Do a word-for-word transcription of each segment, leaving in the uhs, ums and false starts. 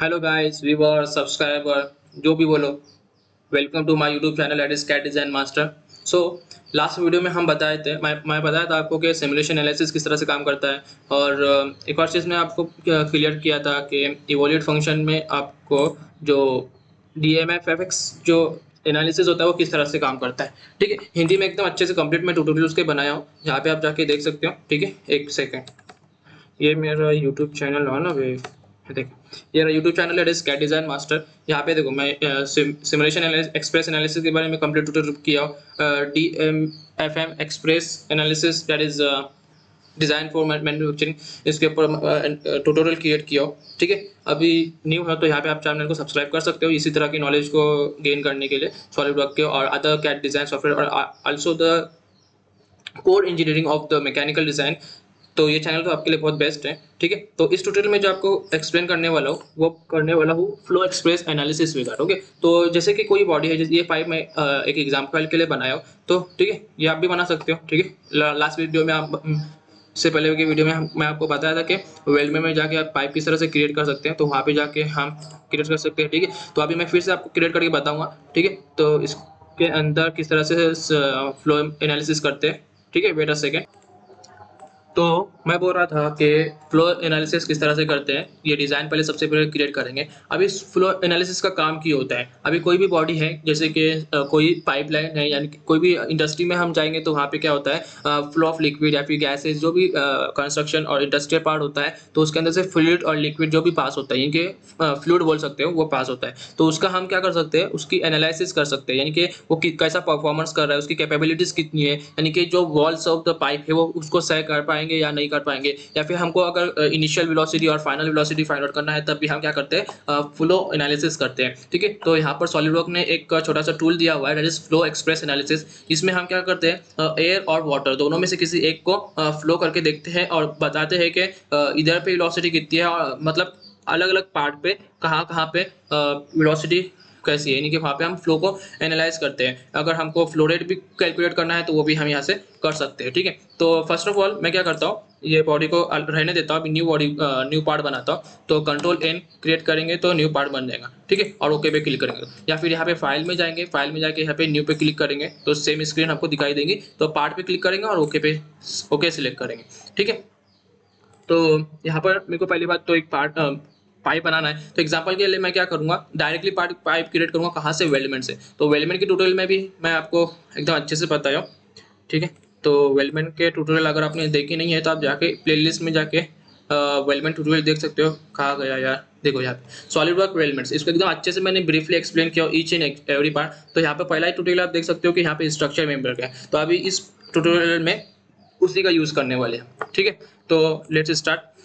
Hello guys viewer subscriber जो भी बोलो। Welcome to my YouTube channel it is CAD design master. So last video में हम बताए थे मैं मैं बताया था आपको कि सिमुलेशन एनालिसिस किस तरह से काम करता है। और अ, एक और चीज़ मैं आपको क्लियर किया था कि इवोल्यूट फंक्शन में आपको जो D M F F X जो एनालिसिस होता है वो किस तरह से काम करता है। ठीक है, हिंदी में एकदम अच्छे से कंप्लीट मैं ट्यूटोरियल उसके बनाया हूँ, जहाँ पे आप जाके देख सकते हो। ठीक है, एक सेकेंड, ये मेरा यूट्यूब चैनल है ना वे, देखो ये मेरा यूट्यूब चैनल है, it is CAD design master. यहाँ पे देखो मैं सिमुलेशन एक्सप्रेस एनालिसिस के बारे में कंप्लीट ट्यूटोरियल किया हूँ। D M F M express analysis that is design for manufacturing, इसके ऊपर ट्यूटोरियल क्रिएट किया हो। ठीक है, अभी न्यू है तो यहाँ पे आप चैनल को सब्सक्राइब कर सकते हो इसी तरह की नॉलेज को गेन करने के लिए, सॉलिड वर्क के और अदर कैट डिज़ाइन सॉफ्टवेयर और also the core engineering of the mechanical design. तो ये चैनल तो आपके लिए बहुत बेस्ट है। ठीक है, तो इस ट्यूटोरियल में जो आपको एक्सप्लेन करने वाला हूँ वो करने वाला हूँ flow express analysis with okay. तो जैसे कि कोई बॉडी है, जैसे ये पाइप मैं अ, एक एग्जांपल के लिए बनाया हूँ, तो ठीक है ये आप भी बना सकते हो। ठीक है, लास्ट वीडियो में आप अम, से पहले की वीडियो में हम मैं आपको बताया था कि वेल्ड में जाके आप पाइप किस तरह से क्रिएट कर सकते हैं, तो वहाँ पे जाके हम क्रिएट कर सकते हैं। ठीक है, तो अभी मैं फिर से आपको क्रिएट करके बताऊंगा। ठीक है, तो इसके अंदर किस तरह से फ्लो एनालिसिस करते हैं। ठीक है, वेट अ सेकेंड। तो मैं बोल रहा था कि फ्लो एनालिसिस किस तरह से करते हैं, ये डिज़ाइन पहले सबसे पहले क्रिएट करेंगे। अब इस फ्लो एनालिसिस का काम की होता है, अभी कोई भी बॉडी है, जैसे कि अ, कोई पाइपलाइन है, यानी कि कोई भी इंडस्ट्री में हम जाएंगे तो वहाँ पे क्या होता है, फ्लो ऑफ लिक्विड या फिर गैसेज, जो भी कंस्ट्रक्शन और इंडस्ट्रियल पार्ट होता है, तो उसके अंदर से फ्लूइड और लिक्विड जो भी पास होता है, इनके फ्लूइड बोल सकते हो, वो पास होता है। तो उसका हम क्या कर सकते हैं, उसकी एनालिसिस कर सकते हैं, यानी कि वो कि- कैसा परफॉर्मेंस कर रहा है, उसकी कैपेबिलिटीज कितनी है, यानी कि जो वॉल्स ऑफ द पाइप है वो उसको सह कर पाएंगे या नहीं कर पाएंगे, या फिर हमको अगर इनिशियल वेलोसिटी और फाइनल वेलोसिटी फाइंड आउट करना है तब भी हम क्या करते हैं, फ्लो एनालिसिस करते हैं। ठीक है, तो यहाँ पर सॉलिडवर्क ने एक छोटा सा टूल दिया हुआ है, that is flow express analysis. इसमें हम क्या करते हैं, एयर और वाटर दोनों में से किसी एक को फ्लो करके देखते हैं और बताते हैं कि अ, इधर पे वेलोसिटी कितनी है, और मतलब अलग अलग पार्ट पे कहाँ कहाँ पे वेलोसिटी कैसी है, यानी कि वहाँ पे हम फ्लो को एनालाइज करते हैं। अगर हमको फ्लो रेट भी कैलकुलेट करना है तो वो भी हम यहाँ से कर सकते हैं। ठीक है, तो फर्स्ट ऑफ ऑल मैं क्या करता हूँ, ये बॉडी को अल- रहने देता हूँ, अभी न्यू बॉडी न्यू पार्ट बनाता हूँ। तो कंट्रोल एन क्रिएट करेंगे तो न्यू पार्ट बन जाएगा। ठीक है, और ओके पे क्लिक करेंगे, या फिर यहाँ पे फाइल में जाएंगे, फाइल में जाके यहाँ पे न्यू पे क्लिक करेंगे तो सेम स्क्रीन आपको दिखाई देगी। तो पार्ट पे क्लिक करेंगे और ओके पे ओके सिलेक्ट करेंगे। ठीक है, तो यहाँ पर मेरे को पहली बात तो एक पार्ट पाइप बनाना है, तो एग्जांपल के लिए मैं क्या करूंगा, डायरेक्टली पार्ट पाइप क्रिएट करूंगा कहाँ से, वेल्डमेंट से। तो वेल्डमेंट के ट्यूटोरियल में भी मैं आपको एकदम अच्छे से बताया हूँ। ठीक है, तो वेल्डमेंट के ट्यूटोरियल अगर आपने देखी नहीं है तो आप जाके प्लेलिस्ट में जाके वेल्डमेंट ट्यूटोरियल देख सकते हो। कहाँ गया यार, देखो यहाँ पे सॉलिड वर्क वेल्डमेंट्स, इसको एकदम अच्छे से मैंने ब्रीफली एक्सप्लेन किया ईच एंड एवरी पार्ट। तो यहाँ पे पहला ही ट्यूटोरियल आप देख सकते हो कि यहाँ पे स्ट्रक्चर मेंबर का है, तो अभी इस ट्यूटोरियल में उसी का यूज करने वाले हैं। ठीक है, तो लेट्स स्टार्ट।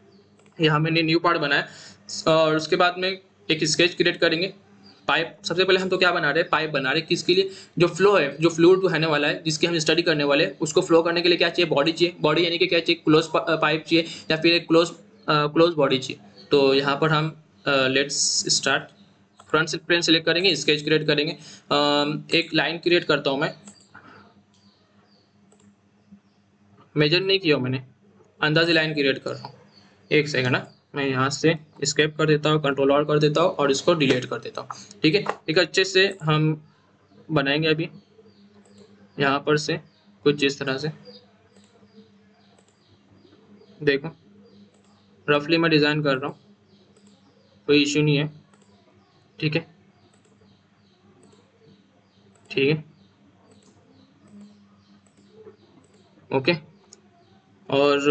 यहाँ मैंने न्यू पार्ट बनाया और उसके बाद में एक स्केच क्रिएट करेंगे। पाइप, सबसे पहले हम तो क्या बना रहे हैं, पाइप बना रहे हैं, किसके लिए, जो फ्लो है, जो फ्लूइड रहने वाला है जिसकी हम स्टडी करने वाले हैं, उसको फ्लो करने के लिए क्या चाहिए, बॉडी चाहिए। बॉडी यानी कि क्या चाहिए, क्लोज पाइप चाहिए या फिर एक क्लोज क्लोज बॉडी चाहिए। तो यहाँ पर हम let's start, front plane select करेंगे, स्केच क्रिएट करेंगे। अम, एक लाइन क्रिएट करता हूँ मैं, मेजर नहीं किया हूँ मैंने, अंदाजी लाइन क्रिएट कर रहा हूँ। एक सेकंड ना, मैं यहाँ से स्केप कर देता हूँ, कंट्रोल और कर देता हूँ और इसको डिलीट कर देता हूँ। ठीक है, एक अच्छे से हम बनाएंगे अभी यहाँ पर से कुछ इस तरह से, देखो रफली मैं डिज़ाइन कर रहा हूँ, कोई इश्यू नहीं है। ठीक है, ठीक है, ओके। और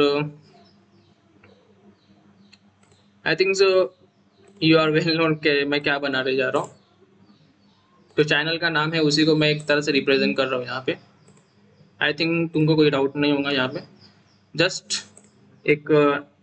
I think so you are well known के मैं क्या बनाने जा रहा हूँ। तो चैनल का नाम है, उसी को मैं एक तरह से रिप्रेजेंट कर रहा हूँ यहाँ पे। आई थिंक तुमको कोई डाउट नहीं होगा यहाँ पे। जस्ट एक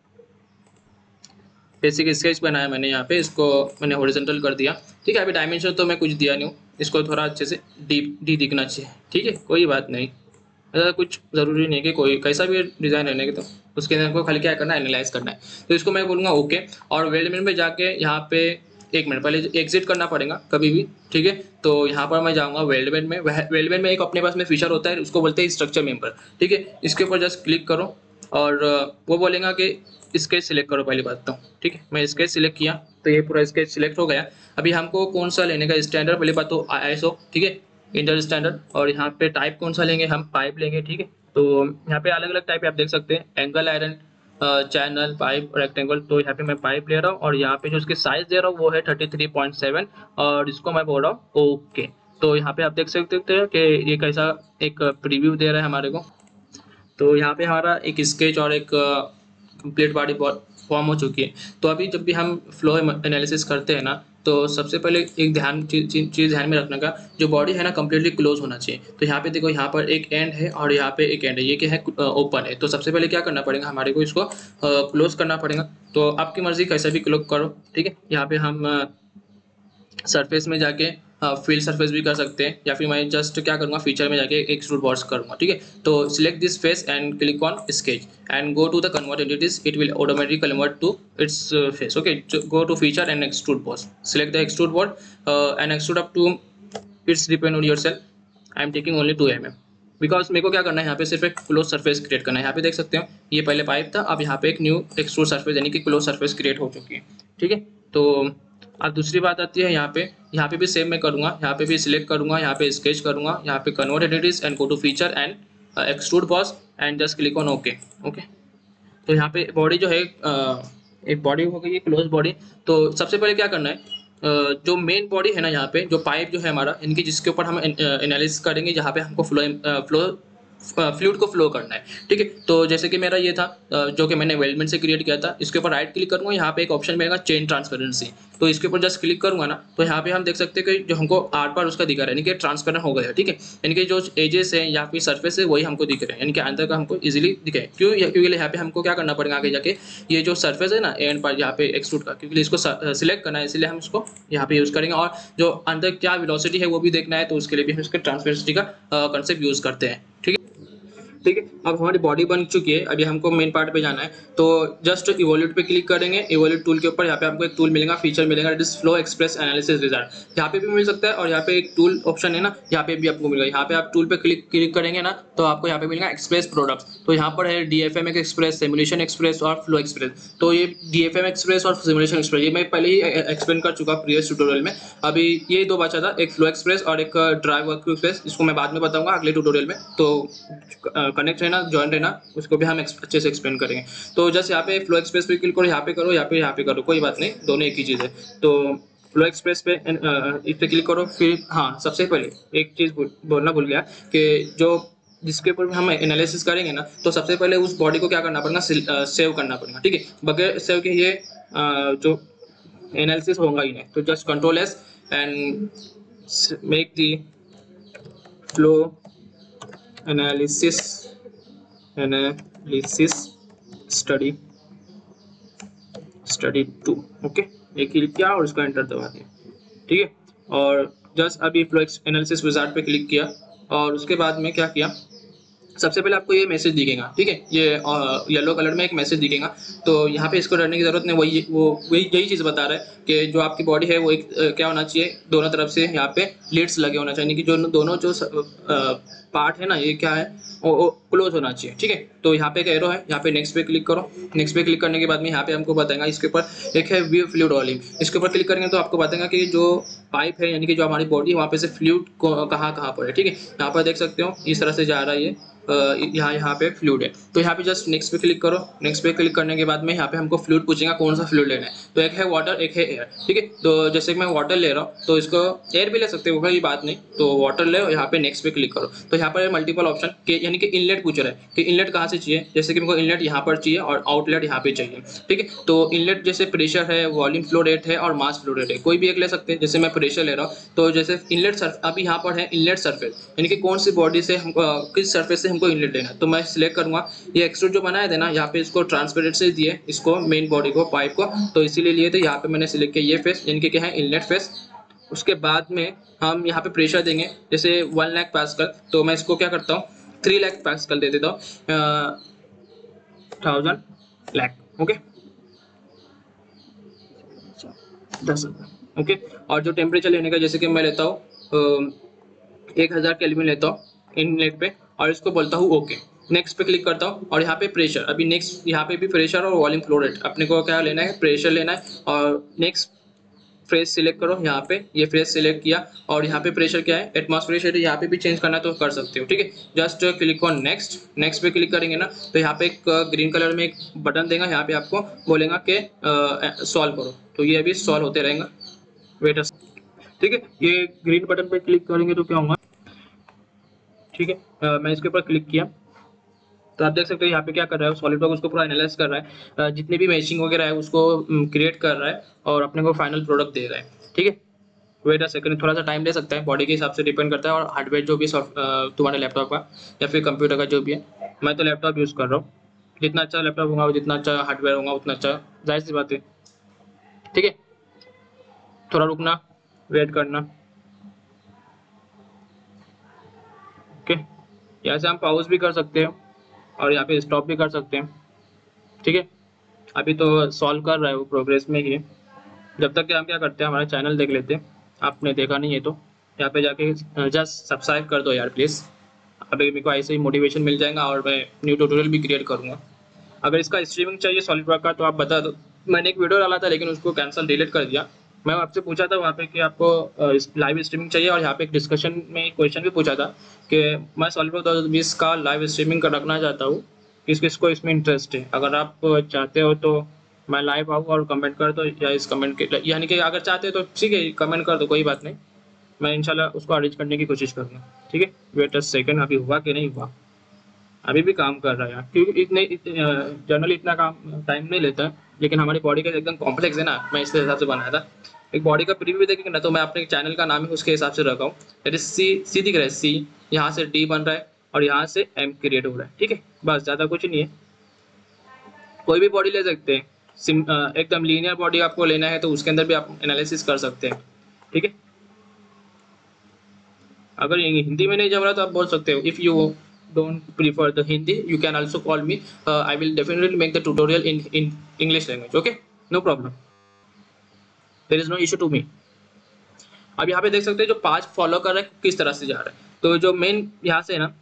बेसिक स्केच बनाया मैंने यहाँ पे, इसको मैंने हॉरिजॉन्टल कर दिया। ठीक है, अभी डायमेंशन तो मैं कुछ दिया नहीं हूँ, इसको थोड़ा अच्छे से डीप डी दिखना चाहिए। ठीक है, कोई बात नहीं, ऐसा कुछ ज़रूरी नहीं है कि कोई कैसा भी डिज़ाइन रहने के, तो उसके अंदर को खाली क्या करना है, एनालाइज करना है। तो इसको मैं बोलूँगा ओके। और वेल्डमेंट में जाके यहाँ पे एक मिनट पहले एग्जिट करना पड़ेगा कभी भी। ठीक है, तो यहाँ पर मैं जाऊँगा वेल्डमेंट में। वेल्डमेंट में एक अपने पास में फीचर होता है, उसको बोलते हैं स्ट्रक्चर मेंबर। ठीक है, इसके ऊपर जस्ट क्लिक करो और अ, वो बोलेगा कि स्केच सिलेक्ट करो पहली बात तो। ठीक है, मैं स्केच सिलेक्ट किया, तो ये पूरा स्केच सिलेक्ट हो गया। अभी हमको कौन सा लेने का स्टैंडर्ड, पहले बात तो आई एस ओ, ठीक है, इंडस्ट्रियल स्टैंडर्ड, और यहाँ पे टाइप कौन सा लेंगे, हम पाइप लेंगे, ठीक है। तो यहाँ पे अलग अलग टाइप आप देख सकते हैं, angle iron, channel, pipe, rectangle. तो यहाँ पे मैं पाइप ले रहा हूँ और यहाँ पे जो उसके साइज दे रहा हूँ वो है थर्टी थ्री पॉइंट सेवन, और इसको मैं बोल रहा हूँ ओके। तो यहाँ पे आप देख सकते हैं कि ये कैसा एक प्रीव्यू दे रहा है हमारे को। तो यहाँ पे हमारा एक स्केच और एक कंप्लीट बॉडी फॉर्म हो चुकी है। तो अभी जब भी हम फ्लो एनालिसिस करते हैं ना, तो सबसे पहले एक ध्यान चीज़ ध्यान में रखने का, जो बॉडी है ना कंप्लीटली क्लोज होना चाहिए। तो यहाँ पे देखो, यहाँ पर एक एंड है और यहाँ पे एक एंड है, ये क्या है, ओपन है। तो सबसे पहले क्या करना पड़ेगा, हमारे को इसको क्लोज करना पड़ेगा। तो आपकी मर्जी कैसा भी क्लोज करो, ठीक है। यहाँ पे हम सरफेस में जाके फील्ड सरफेस भी कर सकते हैं, या फिर मैं जस्ट क्या करूँगा, फीचर में जाके एक्सट्रूड बॉर्ड्स करूँगा, ठीक है। तो select this face and click on sketch and go to the convert entities, it will automatically convert to its face, okay. Go to feature and extrude boards, select the extrude board and extrude up to, its depend on your self, I am taking only two M M, because मेरे को क्या करना है, यहाँ पे सिर्फ एक close surface create करना है। यहाँ पे देख सकते हो, ये पहले पाइप था, अब यहाँ पे एक न्यू एक्सट्रूड सरफेस यानी कि क्लोज सरफेस क्रिएट हो चुकी है, ठीक है। तो अब दूसरी बात आती है यहाँ पे, यहाँ पे भी सेम मैं करूँगा, यहाँ पे भी सिलेक्ट करूँगा, यहाँ पे स्केच करूँगा, यहाँ पे convert entities and go to feature and extrude boss and just click on okay, okay. तो यहाँ पे बॉडी जो है, uh, एक बॉडी हो गई है क्लोज बॉडी। तो सबसे पहले क्या करना है, uh, जो मेन बॉडी है ना, यहाँ पे जो पाइप जो है हमारा, इनकी जिसके ऊपर हम एनालिसिस करेंगे, जहाँ पे हमको फ्लो फ्लो फ्लूइड को फ्लो करना है, ठीक है। तो जैसे कि मेरा ये था जो कि मैंने वेल्डमेंट से क्रिएट किया था, इसके ऊपर राइट क्लिक करूंगा, यहाँ पे एक ऑप्शन मिलेगा चेन ट्रांसपेरेंसी। तो इसके ऊपर जस्ट क्लिक करूंगा ना, तो यहाँ पे हम देख सकते हैं कि जो हमको आर पार उसका दिखा रहा है, यानी कि ट्रांसपेरेंट हो गया है, ठीक है। यानी कि जो एजेस है या फिर सरफेस है वही हमको दिख रहे हैं, यानी कि अंदर का हमको इजीली दिखे। क्यों? क्योंकि यहाँ पे हमको क्या करना पड़ेगा आगे जाके, ये जो सरफेस है ना एंड पार्ट यहाँ पे एक्सट्रूड का, क्योंकि इसको सिलेक्ट करना है, इसलिए हम इसको यहाँ पे यूज करेंगे। और जो अंदर क्या वेलोसिटी है वो भी देखना है, तो उसके लिए भी हम इसके ट्रांसपेरेंसी का कंसेप्ट यूज करते हैं, ठीक है। ठीक है, अब हमारी बॉडी बन चुकी है, अभी हमको मेन पार्ट पे जाना है। तो जस्ट इवोल्यूट पे क्लिक करेंगे, इवोल्यूट टूल के ऊपर यहाँ पे हमको एक टूल मिलेगा, फीचर मिलेगा, it is flow express analysis result. यहाँ पे भी मिल सकता है, और यहाँ पे एक टूल ऑप्शन है ना, यहाँ पे भी आपको मिलेगा। यहाँ पे आप टूल पे क्लिक क्लिक करेंगे ना, तो आपको यहाँ पे मिलेगा एक्सप्रेस प्रोडक्ट्स। तो यहाँ पर है D F M express, simulation express और फ्लो एक्सप्रेस। तो ये डी एफ एम एक्सप्रेस और सिमुलेशन एक्सप्रेस ये मैं पहले ही एक्सप्लेन कर चुका प्रीवियस ट्यूटोरियल में। अभी ये दो बचा था, एक फ्लो एक्सप्रेस और एक ड्राइव वर्क एक्सप्रेस, इसको मैं बाद में बताऊंगा अगले ट्यूटोरियल में। तो कनेक्ट रहना, ज्वाइन रहना, उसको भी हम अच्छे से एक्सप्लेन करेंगे। तो जस्ट यहाँ पे फ्लो एक्सप्रेस पे क्लिक करो, यहाँ पे करो, यहाँ पे यहाँ पे करो, कोई बात नहीं, दोनों एक ही चीज़ है। तो फ्लो एक्सप्रेस पे इस पे क्लिक करो। फिर हाँ, सबसे पहले एक चीज़ बोलना भूल गया कि जो जिसके ऊपर हम एनालिसिस करेंगे ना, तो सबसे पहले उस बॉडी को क्या करना पड़ेगा, सेव करना पड़ेगा, ठीक है। बगैर सेव के ये जो एनालिसिस होगा ही नहीं। तो just control S and make the flow analysis analysis study study two, okay. एक क्लिक किया और उसको एंटर दबा दिया, ठीक है। और जस्ट अभी फ्लो एनालिसिस विजार्ड पे क्लिक किया, और उसके बाद में क्या किया, सबसे पहले आपको ये मैसेज दिखेगा, ठीक है, ये येलो कलर में एक मैसेज दिखेगा। तो यहाँ पे इसको डरने की जरूरत नहीं, वही वो वही यही चीज़ बता रहा है कि जो आपकी बॉडी है वो एक क्या होना चाहिए, दोनों तरफ से यहाँ पे लीड्स लगे होना चाहिए, कि जो दोनों जो पार्ट है ना, ये क्या है, वो, वो क्लोज होना चाहिए, ठीक है। तो यहाँ पे एक एरो है, यहाँ पे नेक्स्ट पे क्लिक करो। नेक्स्ट पे क्लिक करने के बाद में यहाँ पे हमको बताएगा, इसके ऊपर एक है व्यू फ्लूइड वॉल्यूम, इसके ऊपर क्लिक करेंगे तो आपको बताएगा कि जो पाइप है यानी कि जो हमारी बॉडी है वहाँ पे से फ्लूइड कहाँ कहाँ पर है, ठीक है। यहाँ पर देख सकते हो इस तरह से जा रहा है ये, यहाँ यहाँ पे फ्लूइड है। तो यहाँ पे जस्ट नेक्स्ट पे क्लिक करो। नेक्स्ट पे क्लिक करने के बाद में यहाँ पे हमको फ्लूइड पूछेगा कौन सा फ्लूइड लेना है। तो एक है वाटर, एक है एयर, ठीक है। तो जैसे कि मैं वाटर ले रहा हूँ, तो इसको एयर भी ले सकते हो, कोई बात नहीं। तो वाटर ले, यहाँ पे नेक्स्ट पे क्लिक करो। तो यहाँ पर मल्टीपल ऑप्शन के यानी कि इनलेट पूछ रहा है कि इनलेट कहाँ से चाहिए। जैसे कि मेरे को इनलेट यहाँ पर चाहिए और आउटलेट यहाँ पे चाहिए, ठीक है। तो इनलेट जैसे प्रेशर है, वॉल्यूम फ्लो रेट है और मास फ्लो रेट है, कोई भी एक ले सकते हैं। जैसे मैं प्रेशर ले रहा हूँ, तो जैसे इनलेट सर्फ अभी यहाँ पर है इनलेट सरफेस, यानी कि कौन सी बॉडी से हमको किस सरफेस से हमको इनलेट लेना है। तो मैं सिलेक्ट करूंगा, ये एक्सट्रूड जो बनाया था ना, यहाँ पे इसको ट्रांसपेरेंट से दिए, इसको मेन बॉडी को, पाइप को, तो इसीलिए लिए थे। यहाँ पे मैंने सिलेक्ट किया ये फेस, यानी कि क्या है इनलेट फेस। उसके बाद में हम यहाँ पे प्रेशर देंगे, जैसे वन लाख पास्कल, तो मैं इसको क्या करता हूँ, थ्री लाख पास्कल दे देता हूँ, थाउजेंड लाख, ओके, दस हजार, ओके। और जो टेम्परेचर लेने का, जैसे कि मैं लेता हूँ एक हजार केल्विन लेता हूँ इनलेट पे, और इसको बोलता हूँ ओके। नेक्स्ट पे क्लिक करता हूँ, और यहाँ पे प्रेशर, अभी नेक्स्ट यहाँ पे भी प्रेशर और वॉल्यूम फ्लो रेट अपने को क्या लेना है, प्रेशर लेना है। और नेक्स्ट फ्रेश सिलेक्ट करो, यहाँ पे ये फ्रेश सिलेक्ट किया और यहाँ पे प्रेशर क्या है, एटमॉस्फेरिक प्रेशर, यहाँ पे भी चेंज करना तो कर सकते हो, ठीक है। Just click on next, next पे क्लिक करेंगे ना तो यहाँ पे एक ग्रीन कलर में एक बटन देगा, यहाँ पे आपको बोलेगा कि सॉल्व करो, तो ये अभी सॉल्व होते रहेगा। वेट, ठीक है, ये ग्रीन बटन पे क्लिक करेंगे तो क्या होगा, ठीक है। uh, मैं इसके ऊपर क्लिक किया तो आप देख सकते हो यहाँ पे क्या कर रहा है, सॉलिडवर्क उसको पूरा एनालाइज कर रहा है, uh, जितनी भी मैचिंग वगैरह है उसको क्रिएट कर रहा है और अपने को फाइनल प्रोडक्ट दे रहा है, ठीक है। वेट अ सेकंड, थोड़ा सा टाइम ले सकता है, बॉडी के हिसाब से डिपेंड करता है और हार्डवेयर जो भी सॉफ्ट तुम्हारे लैपटॉप का या फिर कंप्यूटर का जो भी है। मैं तो लैपटॉप यूज़ कर रहा हूँ, जितना अच्छा लैपटॉप होगा जितना अच्छा हार्डवेयर होगा उतना अच्छा, जाहिर सी बात है, ठीक है। थोड़ा रुकना, वेट करना, ओके। यहाँ से हम पॉज भी कर सकते हैं और यहाँ पे स्टॉप भी कर सकते हैं, ठीक है। अभी तो सॉल्व कर रहा है वो, प्रोग्रेस में ही है। जब तक कि हम क्या करते हैं, हमारा चैनल देख लेते हैं, आपने देखा नहीं है तो यहाँ पे जाके जस्ट सब्सक्राइब कर दो यार प्लीज़। अभी मेरे को ऐसे ही मोटिवेशन मिल जाएगा और मैं न्यू ट्यूटोरियल भी क्रिएट करूँगा। अगर इसका स्ट्रीमिंग चाहिए सॉलिडवर्क का तो आप बता दो। मैंने एक वीडियो डाला था लेकिन उसको कैंसिल डिलीट कर दिया। मैं आपसे पूछा था वहाँ पे कि आपको लाइव स्ट्रीमिंग चाहिए और यहाँ पे एक डिस्कशन में क्वेश्चन भी पूछा था कि मैं सॉलिडवर्क दो हज़ार बीस का लाइव स्ट्रीमिंग कर रखना चाहता हूँ, किस किस को इसमें इंटरेस्ट है। अगर आप चाहते हो तो मैं लाइव आऊँ और कमेंट कर दो, या इस कमेंट के यानी कि अगर चाहते हो तो ठीक है कमेंट कर दो, कोई बात नहीं, मैं इंशाल्लाह उसको अरेंज करने की कोशिश करूँगा, ठीक है। वेट अ सेकंड, अभी हुआ कि नहीं हुआ, अभी भी काम कर रहा है यार, क्योंकि इतने जनरली इतना काम टाइम नहीं लेता है, लेकिन हमारी बॉडी का एकदम कॉम्प्लेक्स है ना, मैं इसके हिसाब से बनाया था। एक बॉडी का प्रीव्यू देखेंगे ना तो मैं अपने चैनल का नाम ही उसके हिसाब से रखा हूँ। जैसे सी सी दिख रहा है, सी यहाँ से डी बन रहा है और यहाँ से एम क्रिएट हो रहा है, ठीक है, बस ज़्यादा कुछ नहीं है। कोई भी बॉडी ले सकते हैं, सिम एकदम लीनियर बॉडी आपको लेना है तो उसके अंदर भी आप एनालिसिस कर सकते हैं, ठीक है। अगर हिंदी में नहीं जम रहा तो आप बोल सकते हो, if you don't prefer the Hindi, you can also call me. uh, I will definitely make the tutorial in in English language, okay, no problem, there is no issue to me. अब यहाँ पे देख सकते हैं जो पांच follow कर रहा है किस तरह से जा रहा है, तो जो मेन यहाँ से ना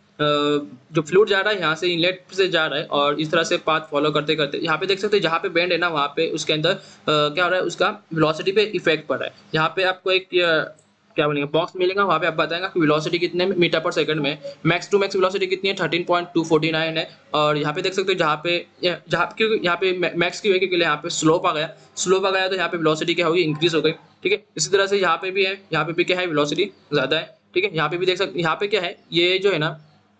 जो फ्लूइड जा रहा है यहाँ से इनलेट से जा रहा है और इस तरह से पाथ फॉलो करते करते यहाँ पे देख सकते हैं जहाँ पे बेंड है ना वहाँ पे उसके अंदर क्या हो रहा है, उसका वेलोसिटी पे इफेक्ट पड़ रहा है। यहाँ पे आपको एक क्या बोलेंगे बॉक्स मिलेगा, वहाँ पे आप बताएंगे कि वेलोसिटी कितने मीटर पर सेकंड में, मैक्स टू मैक्स वेलोसिटी कितनी है thirteen point two forty nine है। और यहाँ पे देख सकते हो जहाँ पे जहाँ क्योंकि यहाँ पे मैक्स की वजह के लिए यहाँ पे स्लोप आ गया, स्लोप आ गया तो यहाँ पे वेलोसिटी क्या होगी, इंक्रीज हो गई, ठीक है। इसी तरह से यहाँ पे भी है, यहाँ पे भी क्या है, वेलोसिटी ज़्यादा है, ठीक है। यहाँ पे भी देख सकते, यहाँ पे क्या है, ये जो है ना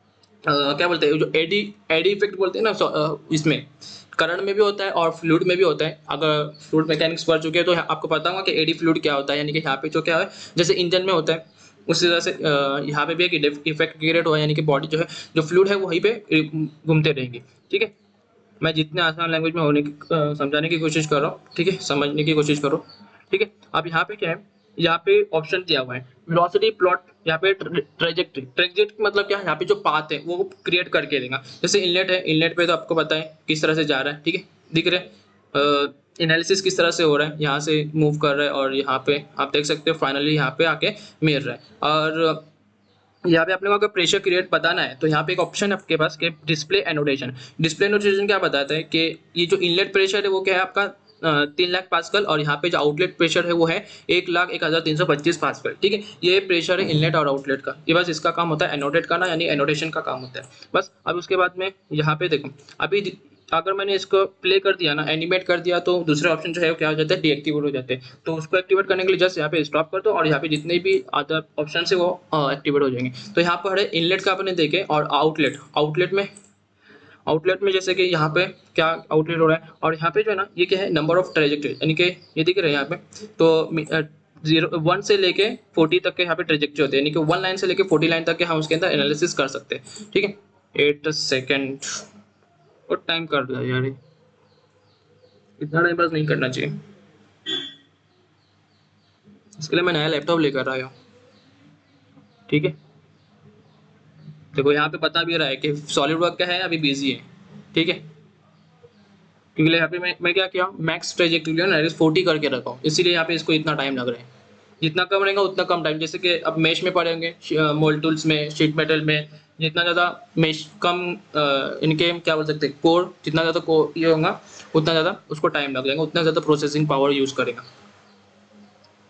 Uh, क्या बोलते हैं जो एडी एडी इफेक्ट बोलते हैं ना, uh, इसमें करंट में भी होता है और फ्लूइड में भी होता है। अगर फ्लूइड मैकेनिक्स पढ़ चुके हैं तो आपको पता होगा कि एडी फ्लूइड क्या होता है, यानी कि यहाँ पे जो क्या है जैसे इंजन में होता है उसी तरह से uh, यहाँ पे भी एक इफेक्ट क्रिएट हुआ, यानी कि बॉडी जो है जो फ्लूइड है वहीं पे घूमते रहेंगे, ठीक है। मैं जितने आसान लैंग्वेज में होने की uh, समझाने की कोशिश कर रहा हूँ, ठीक है, समझने की कोशिश करो, ठीक है। अब यहाँ पे क्या है, यहाँ पे ऑप्शन दिया हुआ है वेलोसिटी प्लॉट, यहाँ पे ट्रेजेक्ट्री, ट्रेजेक्ट्री मतलब क्या है, यहाँ पे जो पाथ है वो क्रिएट करके देगा। जैसे इनलेट है, इनलेट पे तो आपको पता है किस तरह से जा रहा है, ठीक है, दिख रहे हैं एनालिसिस किस तरह से हो रहा है, यहाँ से मूव कर रहा है और यहाँ पे आप देख सकते हो फाइनली यहाँ पे आके मिल रहा है। और यहाँ पे अपने को अगर प्रेशर क्रिएट बताना है तो यहाँ पे एक ऑप्शन है आपके पास कि डिस्प्ले एनोटेशन। डिस्प्ले एनोटेशन क्या बताता है कि ये जो इनलेट प्रेशर है वो क्या है आपका तीन लाख पास्कल और यहाँ पे जो आउटलेट प्रेशर है वो है एक लाख एक हज़ार तीन सौ पच्चीस पास्कल, ठीक है। ये प्रेशर है इनलेट और आउटलेट का, ये बस इसका काम होता है एनोटेट करना, यानी एनोटेशन का काम होता है बस। अब उसके बाद में यहाँ पे देखो, अभी अगर मैंने इसको प्ले कर दिया ना, एनिमेट कर दिया, तो दूसरे ऑप्शन जो है वो क्या हो जाता है, डीएक्टिवेट हो जाते हैं। तो उसको एक्टिवेट करने के लिए जस्ट यहाँ पे स्टॉप कर दो और यहाँ पे जितने भी अदर ऑप्शन है वो एक्टिवेट हो जाएंगे। तो यहाँ पर है इनलेट का अपने देखे और आउटलेट, आउटलेट में आउटलेट में जैसे कि यहाँ पे क्या आउटलेट हो रहा है और यहाँ पे जो है ना ये क्या है, नंबर ऑफ ट्रेजेक्ट्री, यानी कि ये दिख रहे हैं यहाँ पे, तो जीरो वन से लेके फोर्टी तक के यहाँ पे ट्रेजेक्ट्री होते हैं, यानी कि वन लाइन से लेके फोर्टी लाइन तक के हम उसके अंदर एनालिसिस कर सकते हैं, ठीक है। एट सेकेंड और टाइम कर दिया यार, इतना टाइम पास नहीं करना चाहिए, इसके लिए मैं नया लैपटॉप लेकर आया हूँ, ठीक है। देखो यहाँ पे बता भी रहा है कि सॉलिडवर्क क्या है अभी बिजी है, ठीक है, क्योंकि यहाँ पे मैं मैं क्या किया, मैक्स ट्रेजेक्ट्री ना फोर्टी करके रखा हूँ, इसीलिए यहाँ पे इसको इतना टाइम लग रहा है। जितना कम रहेगा उतना कम टाइम, जैसे कि अब मेश में पढ़ेंगे, मोल्ड टूल्स में, शीट मेटल में, जितना ज़्यादा मेश कम इनके क्या बोल सकते हैं कोर, जितना ज़्यादा कोर ये होगा उतना ज़्यादा उसको टाइम लग जाएगा, उतना ज़्यादा प्रोसेसिंग पावर यूज़ करेगा।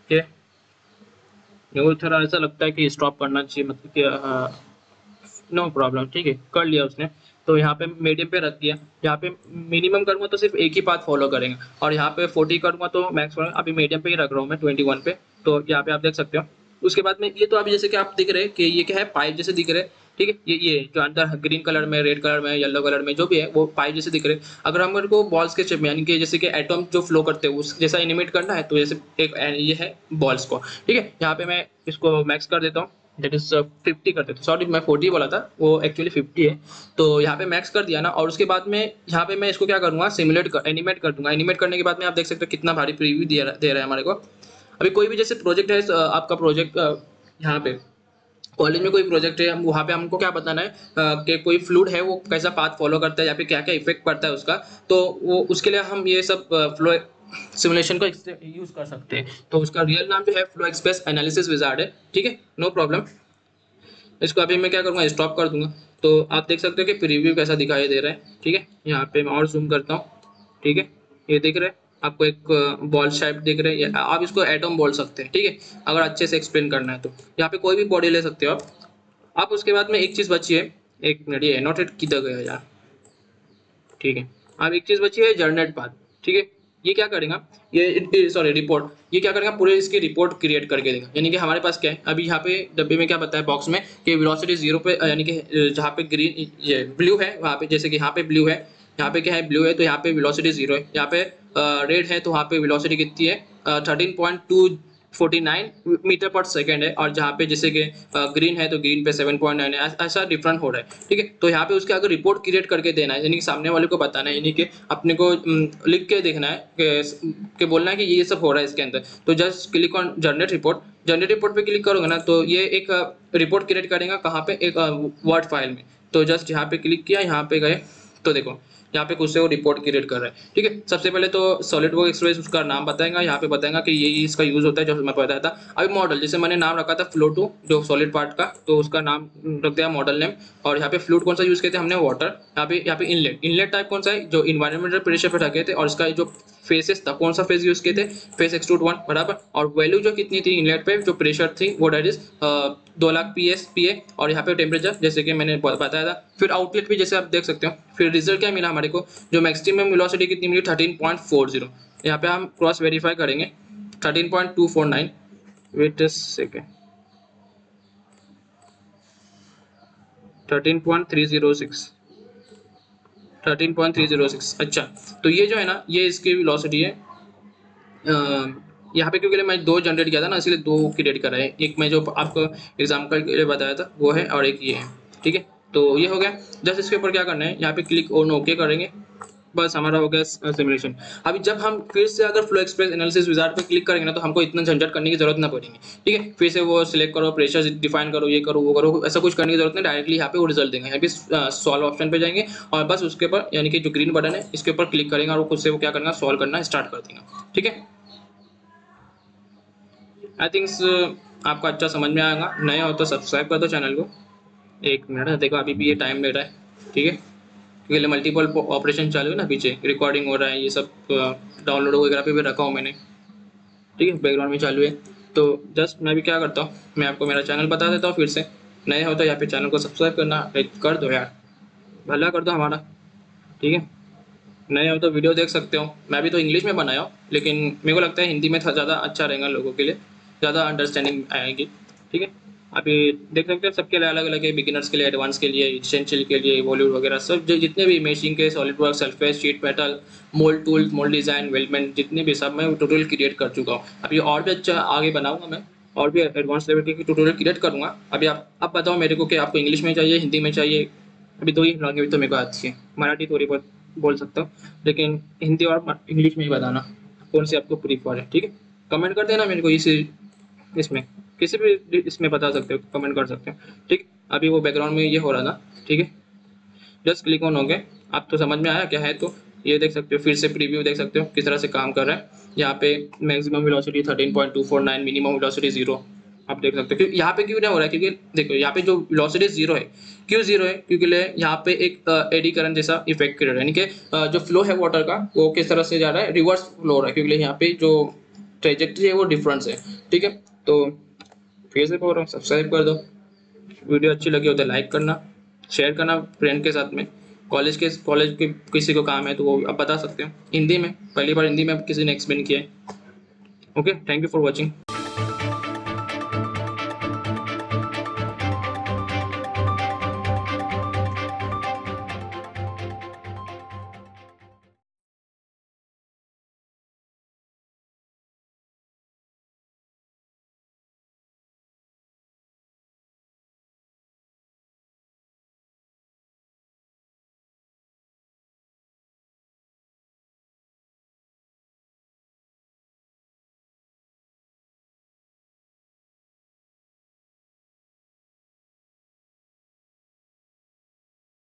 ठीक है, मेरे को थोड़ा ऐसा लगता है कि स्टॉप करना चाहिए, मतलब कि नो प्रॉब्लम, ठीक है, कर लिया उसने। तो यहाँ पे मीडियम पे रख दिया। यहाँ पे मिनिमम करूँगा तो सिर्फ एक ही पाथ फॉलो करेंगे, और यहाँ पे फोर्टी करूँगा तो मैक्स करूँगा। अभी मीडियम पे ही रख रहा हूँ मैं ट्वेंटी वन पे। तो यहाँ पे आप देख सकते हो। उसके बाद में ये तो अभी जैसे कि आप दिख रहे हैं कि ये क्या है, पाइप जैसे दिख रहे हैं, ठीक है। ये ये जो अंदर ग्रीन कलर में, रेड कलर में, येलो कलर में जो भी है वो पाइप जैसे दिख रहे हैं। अगर हमारे को बॉल्स के शेप में, यानी कि जैसे कि एटम जो फ्लो करते हैं उस जैसा एनिमेट करना है, तो जैसे एक ये है बॉल्स को, ठीक है। यहाँ पे मैं इसको मैक्स कर देता हूँ, दैट इज फिफ्टी कर देता हूँ। सॉरी, मैं फोर्टी बोला था, वो एक्चुअली फिफ्टी है। तो यहाँ पे मैक्स कर दिया ना, और उसके बाद में यहाँ पे मैं इसको क्या करूँगा, सिमुलेट कर एनिमेट कर दूंगा। एनिमेट करने के बाद में आप देख सकते हो कितना भारी प्रीव्यू दे रहा दे रहा है हमारे को। अभी कोई भी जैसे प्रोजेक्ट है, अ, आपका प्रोजेक्ट यहाँ पे कॉलेज में कोई प्रोजेक्ट है, हम वहाँ पे हमको क्या बताना है, अ, कि कोई फ्लूइड है वो कैसा पाथ फॉलो करता है, या फिर क्या क्या इफेक्ट पड़ता है उसका। तो वो उसके लिए हम ये सब फ्लो सिमुलेशन को यूज कर सकते हैं। तो उसका रियल नाम जो है फ्लो एक्सप्रेस एनालिसिस विजार्ड है, ठीक है, नो प्रॉब्लम। इसको अभी मैं क्या करूँगा, स्टॉप कर दूंगा। तो आप देख सकते हो कि प्रीव्यू कैसा दिखाई दे रहा है, ठीक है। यहाँ पे मैं और जूम करता हूँ, ठीक है। ये दिख रहा है आपको, एक बॉल शेप दिख रहा है, या आप इसको एटम बोल सकते हैं, ठीक है, अगर अच्छे से एक्सप्लेन करना है तो। यहाँ पे कोई भी बॉडी ले सकते हो आप। आप उसके बाद में एक चीज़ बची है, एक मिनट, ये एनोटेट किधर गया यार, ठीक है। अब एक चीज़ बची है, जनरेट पाथ, ठीक है। ये क्या करेगा, ये सॉरी रिपोर्ट, ये क्या करेगा, पूरे इसकी रिपोर्ट क्रिएट करके देगा। यानी कि हमारे पास क्या है, अभी यहाँ पे डब्बे में क्या बताया बॉक्स में कि वेलोसिटी जीरो पे, यानी कि जहाँ पे ग्रीन ये ब्लू है वहाँ पे, जैसे कि यहाँ पे ब्लू है, यहाँ पे क्या है ब्लू है, तो यहाँ पे वेलोसिटी जीरो है। यहाँ पे रेड है तो वहाँ पे वेलोसिटी कितनी है, thirteen point two forty nine metre per second है। और जहाँ पे जैसे कि ग्रीन है तो ग्रीन पे सेवन पॉइंट नाइन है, ऐसा डिफरेंट हो रहा है, ठीक है। तो यहाँ पे उसके अगर रिपोर्ट क्रिएट करके देना है, यानी कि सामने वाले को बताना है, यानी कि अपने को उम, लिख के देखना है कि, कि बोलना है कि ये सब हो रहा है इसके अंदर। तो just click on generate report. Generate report पे क्लिक करोगे ना, तो ये एक रिपोर्ट क्रिएट करेगा कहाँ पे, एक वर्ड फाइल में। तो जस्ट यहाँ पे क्लिक किया, यहाँ पे गए, तो देखो यहाँ पे कुछ से वो रिपोर्ट क्रिएट कर रहा है, ठीक है। सबसे पहले तो सॉलिड वर्क एक्सप्रेस उसका नाम बताएगा, यहाँ पे बताएगा कि ये इसका यूज होता है, जो मैं बताया था। अभी मॉडल, जैसे मैंने नाम रखा था फ्लो टू, जो सॉलिड पार्ट का, तो उसका नाम रख दिया मॉडल नेम। और यहाँ पे फ्लूइड कौन सा यूज किया था हमने, वाटर। यहाँ पे यहाँ पे इनलेट, इनलेट टाइप कौन सा है, जो इन्वायरमेंटल प्रेशर पे रखे थे। और इसका जो फेसेस था, कौन सा फेस यूज किए थे, फेस एक्सट्रूड वन, बराबर। और वैल्यू जो कितनी थी इनलेट पे, जो प्रेशर थी वो डेट इज दो lakh P S P A. और यहाँ पे टेम्परेचर जैसे कि मैंने बताया था। फिर आउटलेट भी जैसे आप देख सकते हो। फिर रिजल्ट क्या मिला हमारे को, जो मैक्सिमम वेलोसिटी कितनी मिली, थर्टीन पॉइंट फोर जीरो। यहाँ पे हम क्रॉस वेरीफाई करेंगे, thirteen point two four nine, wait a second, thirteen point three zero six, thirteen point three zero six. अच्छा, तो ये जो है ना, ये इसकी वेलोसिटी है। यहाँ पे क्योंकि मैं दो जनरेट किया था ना, इसलिए दो क्रिएट कर रहे हैं। एक मैं जो आपको एग्जाम्पल के लिए बताया था वो है, और एक ये है, ठीक है। तो ये हो गया। जस्ट इसके ऊपर क्या करना है, यहाँ पे क्लिक ऑन ओके करेंगे, बस हमारा हो गया सिमुलेशन। अभी जब हम फिर से अगर फ्लो एक्सप्रेस एनालिसिस विजार्ड पे क्लिक करेंगे ना, तो हमको इतना झंझट करने की जरूरत ना पड़ेगी, ठीक है। फिर से वो सिलेक्ट करो, प्रेशर डिफाइन करो, ये करो वो करो, ऐसा कुछ करने की जरूरत नहीं। डायरेक्टली यहाँ पे वो रिजल्ट देंगे। यहाँ पे सॉल्व ऑप्शन पे जाएंगे, और बस उसके ऊपर, यानी कि जो ग्रीन बटन है इसके ऊपर क्लिक करेंगे, और वो खुद से वो क्या करेंगे, सॉल्व करना स्टार्ट कर देंगे, ठीक है। आई थिंक्स आपको अच्छा समझ में आएगा। नए हो तो सब्सक्राइब कर दो चैनल को। एक मिनट, देखो अभी भी ये टाइम ले रहा है, ठीक है, क्योंकि मल्टीपल ऑपरेशन चालू है ना, पीछे रिकॉर्डिंग हो रहा है, ये सब डाउनलोड वगैरह पे भी रखा हूँ मैंने, ठीक है, बैकग्राउंड में चालू है। तो जस्ट मैं भी क्या करता हूँ, मैं आपको मेरा चैनल बता देता हूँ फिर से। नए हो तो यहाँ पे चैनल को सब्सक्राइब करना कर दो यार, भला कर दो हमारा, ठीक है। नए हो तो वीडियो देख सकते हो। मैं भी तो इंग्लिश में बनाया हूँ, लेकिन मेरे को लगता है हिंदी में ज़्यादा अच्छा रहेगा, लोगों के लिए ज़्यादा अंडरस्टैंडिंग आएगी, ठीक है। अभी देख सकते हैं सबके लिए अलग अलग है, बिगिनर्स के लिए, एडवांस के लिए, इसेंशियल के लिए, बॉलीवुड वगैरह सब, जो जितने भी मेशिंग के, solid work, surface, sheet metal, mould tool, mould design, weldment, जितने भी सब मैं ट्यूटोरियल क्रिएट कर चुका हूँ। अभी और भी अच्छा आगे बनाऊंगा मैं, और भी एडवांस लेवल के ट्यूटोरियल क्रिएट करूँगा। अभी आप आप बताओ मेरे को कि आपको इंग्लिश में चाहिए, हिंदी में चाहिए। अभी दो ही लैंग्वेज तो मेरे को आती है, मराठी थोड़ी बहुत बोल सकता हूँ, लेकिन हिंदी और इंग्लिश में ही बताना कौन सी आपको प्रीफर है, ठीक है। कमेंट कर देना मेरे को, इस इसमें किसी भी इसमें बता सकते हो, कमेंट कर सकते हो, ठीक। अभी वो बैकग्राउंड में ये हो रहा था, ठीक है। जस्ट क्लिक ऑन हो गए। आप तो समझ में आया क्या है, तो ये देख सकते हो, फिर से प्रीव्यू देख सकते हो किस तरह से काम कर रहा है। यहाँ पे maximum velocity thirteen point two four nine, minimum velocity zero, आप देख सकते हो। क्योंकि यहाँ पे क्यों क्या हो रहा है, क्योंकि देखो यहाँ पे जो वेलोसिटी जीरो है, क्यों जीरो है, क्योंकि यहाँ पे एक एडी करंट जैसा इफेक्ट क्रिएट है, यानी कि जो फ्लो है वाटर का वो किस तरह से जा रहा है, रिवर्स फ्लो हो रहा है। क्योंकि यहाँ पे जो ट्रेजेक्ट्री है वो डिफरेंस है, ठीक है। तो फिर से बोल रहा हूँ, सब्सक्राइब कर दो, वीडियो अच्छी लगी हो तो लाइक करना, शेयर करना फ्रेंड के साथ में। कॉलेज के कॉलेज के किसी को काम है तो वो आप बता सकते हो हिंदी में, पहली बार हिंदी में किसी ने एक्सप्लेन किया है। Okay, thank you for watching.